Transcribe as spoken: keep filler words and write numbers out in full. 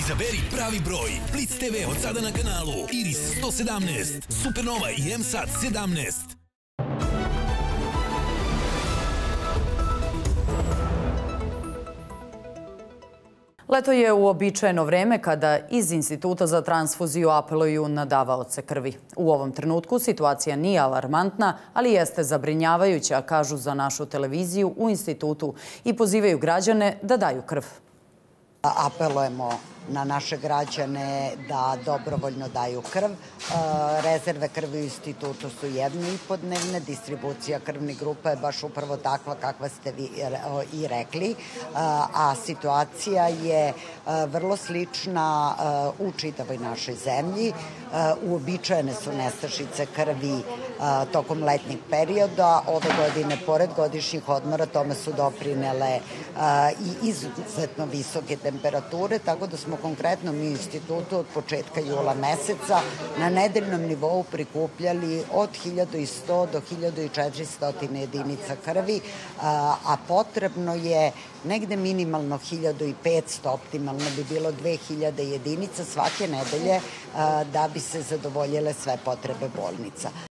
Izaberi pravi broj. Blitz te ve od sada na kanalu Iris sto sedamnaest, Supernova i M Sat sedamnaest. Leto je uobičajeno vreme kada iz Instituta za transfuziju apeluju na davaoce krvi. U ovom trenutku situacija nije alarmantna, ali jeste zabrinjavajuća, kažu za našu televiziju u institutu i pozivaju građane da daju krv. Apelujemo na naše građane da dobrovoljno daju krv. Rezerve krvi u institutu su jedno i po dnevne, distribucija krvnih grupa je baš upravo takva kakva ste vi i rekli, a situacija je vrlo slična u čitavoj našoj zemlji. Uobičajene su nestašice krvi tokom letnjeg perioda. Ove godine, pored godišnjih odmora, tome su doprinele i izuzetno visoke temperature, tako da smo konkretno mi u institutu od početka jula meseca na nedeljnom nivou prikupljali od hiljadu sto do hiljadu četiristo jedinica krvi, a potrebno je negde minimalno hiljadu petsto, optimalno bi bilo dve hiljade jedinica svake nedelje da bi se zadovoljile sve potrebe bolnica.